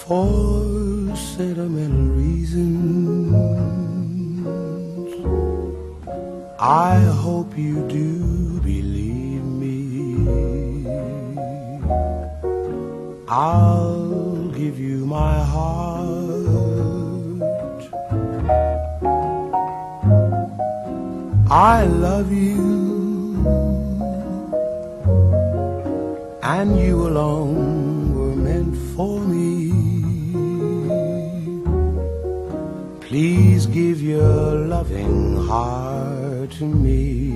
For sentimental reasons, I hope you do believe me. I'll give you my heart. I love you, and you alone were meant for me. Please give your loving heart to me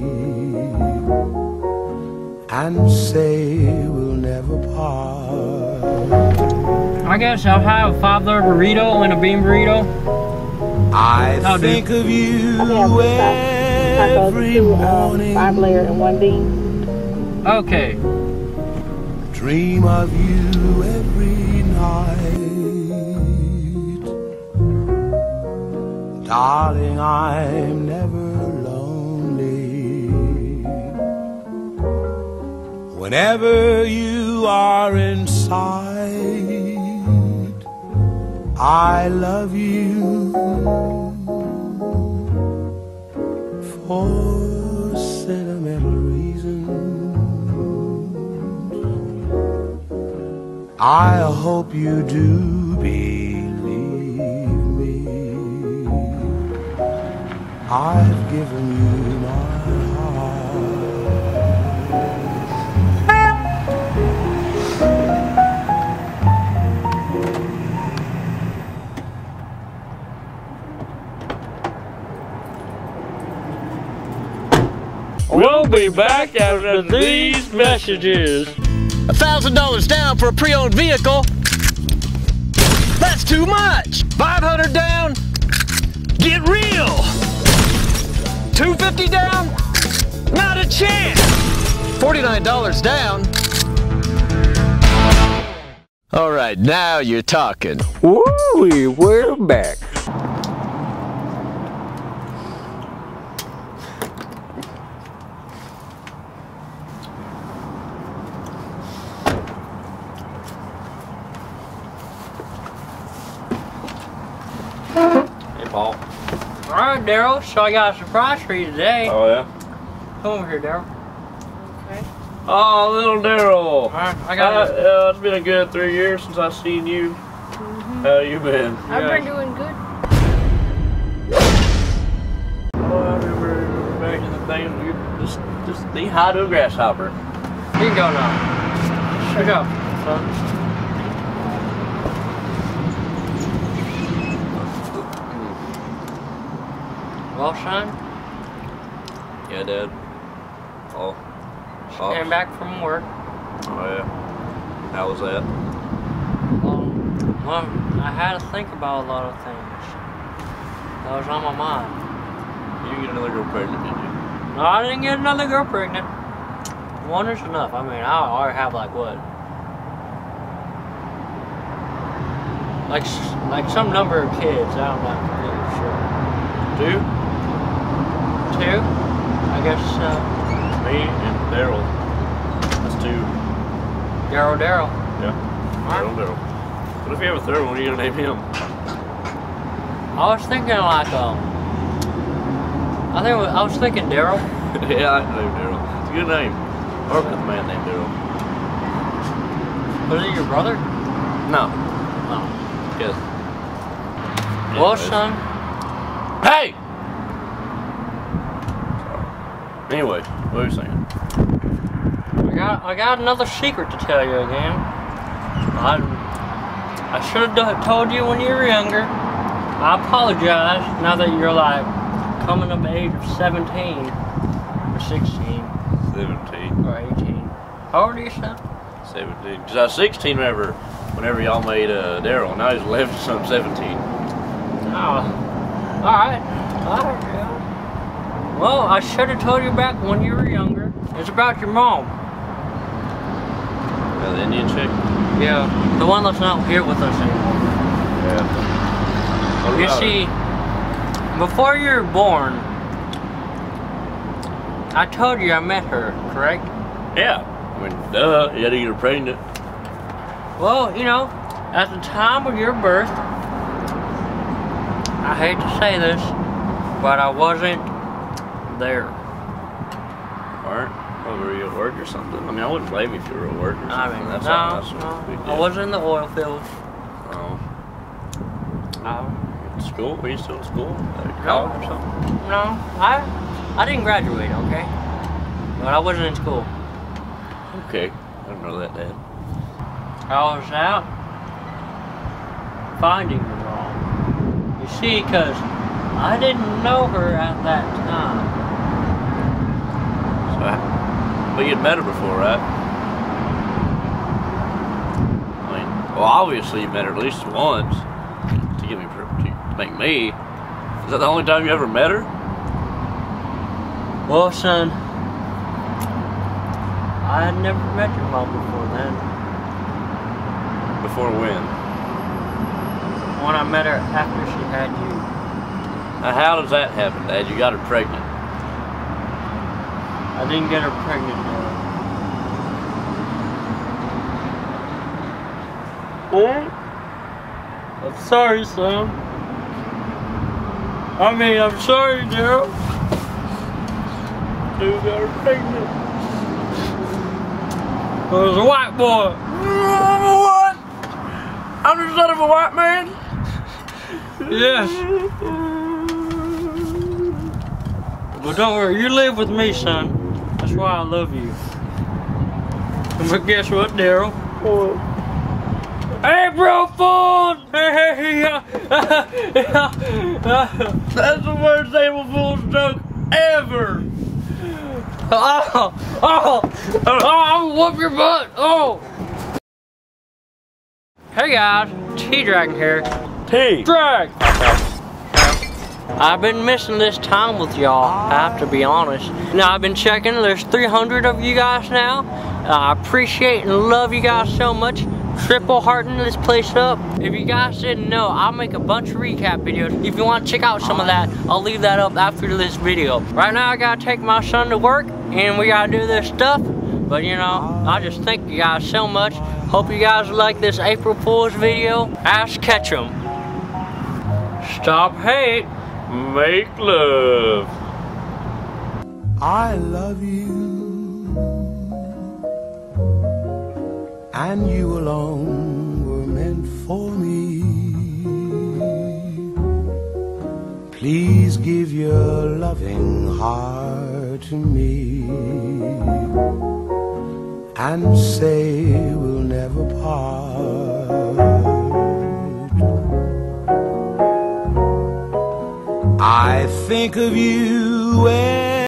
and say we'll never part. I guess I'll have a $5 burrito and a bean burrito. I think of you every morning. 5-layer and 1 bean. Okay. Dream of you every night. Darling, I'm never lonely. Whenever you are in sight, I love you. For sentimental reasons, I hope you do believe me. I've given you my We'll be back after these messages. $1,000 down for a pre-owned vehicle? That's too much! $500 down? Get real! $250 down? Not a chance! $49 down? All right, now you're talking. Woo, we're back. Hey, Paul. Alright, Darryl, so I got a surprise for you today. Oh, yeah? Come over here, Darryl. Okay. Oh, little Darryl. Alright, I got it. It's been a good 3 years since I've seen you. How you been? I've been doing good. Oh, I remember back in the days, you just the high to a grasshopper. Here you go now. Shut up, son. Well, son? Yeah, Dad. Oh. Came back from work. Oh, yeah. How was that? Well, I had to think about a lot of things. That was on my mind. You didn't get another girl pregnant, did you? No, I didn't get another girl pregnant. One is enough. I mean, I already have like what? Like some number of kids. I'm not really sure. 2? 2? I guess Me and Darryl. That's 2. Darryl. Yeah. Darryl. What if you have a third one? What are you gonna name him? I was thinking like I was thinking Darryl. Yeah, I know Darryl. It's a good name. I work with a man named Darryl. Was it your brother? No. Oh. Yes. Well, Anyways. son. Hey! Sorry. Anyway, what were you saying? I got another secret to tell you again. I should have told you when you were younger. I apologize now that you're like coming up the age of 17 or 16. 17. Or 18. How old are you, son? 17. Because I was 16 whenever y'all made Darryl. Now he's 11, so I'm 17. Oh. Alright. Yeah. Well, I should have told you back when you were younger. It's about your mom. The Indian chick? Yeah. The one that's not here with us anymore. Yeah. You see, before you were born, I told you I met her, correct? Yeah. I mean, duh. You had to get her pregnant. Well, you know, At the time of your birth, I hate to say this, but I wasn't there. Weren't? Oh, were you at work or something? I mean, I wouldn't blame you if you were at work or something. I mean, That's no, I I wasn't in the oil fields. Oh. No, School? Were you still in school? At college or something? no, I didn't graduate, okay? But I wasn't in school. Okay. I didn't know that, Dad. I was out finding the wrong. You see, because I didn't know her at that time. So, but you'd met her before, right? I mean, well, obviously you met her at least once to get me, to make me. Is that the only time you ever met her? Well, son, I had never met your mom before then. Before when? When I met her after she had you. Now, how does that happen, Dad? You got her pregnant. I didn't get her pregnant, Dad. What? I'm sorry, son. I mean, I'm sorry, Darryl. You got her pregnant. It was a white boy. What? I'm the son of a white man? Yes. But don't worry, you live with me, son. That's why I love you. But guess what, Darryl? What? April Fool's! Hey, That's the worst April Fool's joke ever! I'll whoop your butt! Oh! Hey guys, T-Dragon here. T-Drag! I've been missing this time with y'all, I have to be honest. Now I've been checking, there's 300 of you guys now. I appreciate and love you guys so much. Triple hearting this place up. If you guys didn't know, I'll make a bunch of recap videos. If you want to check out some of that, I'll leave that up after this video. Right now I gotta take my son to work and we gotta do this stuff. But you know, I just thank you guys so much. Hope you guys like this April Fool's video. Ask Ketchum. Stop hate. Make love. I love you, and you alone were meant for me. Please give your loving heart to me, and say we'll never part. I think of you